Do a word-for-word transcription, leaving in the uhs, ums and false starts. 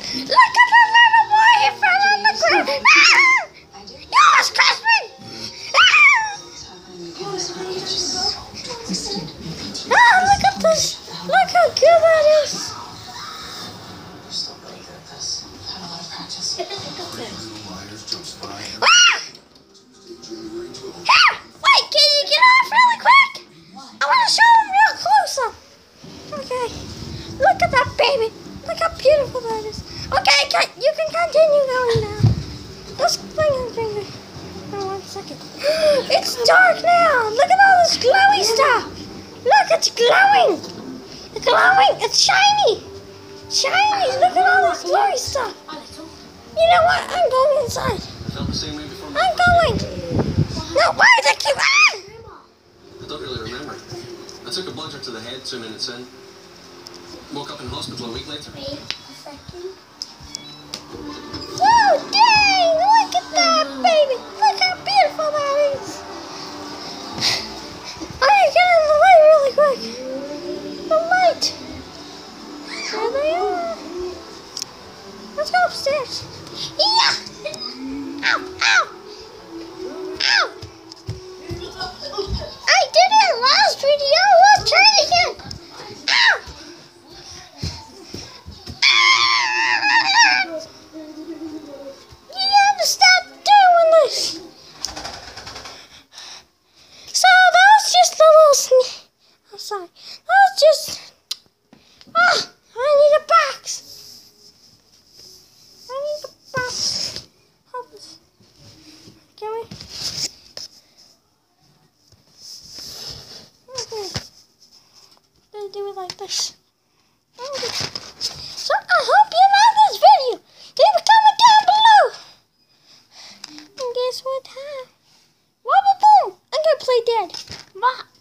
Look at the little boy, he fell on the ground. Ah! You almost crushed me! Ah! Ah, look at this! Look how good that is! Ah! Here! Wait, can you get off really quick? I want to show him real close up. Okay. Look at that baby. Look how beautiful that is. Okay, can, you can continue going now. Let's bring him finger. For one second. It's dark now. Look at all this glowy stuff. Look, it's glowing. It's glowing. It's shiny. Shiny. Look at all this glowy stuff. You know what? I'm going inside. Felt the same way before. I'm going. No, why did I keep... Ah! I don't really remember. I took a bludger to the head two minutes in. Woke up in hospital a week later. Wait a second. Whoa, dang! Look at that, baby! Look how beautiful that is! I gotta get in the light really quick. The light! There they are. Let's go upstairs. Yeah! Ow! Ow! Ow! I did it last video! Let's try it again! Ow! You have to stop doing this! So that was just a little sne- I'm sorry. That was just... Ah! I need a box! I need a box. Help us. Can we? Okay. They do it like this. Okay. So I hope you like this video. Leave a comment down below. And guess what time? Wobble boom! I'm gonna play dead. Bye.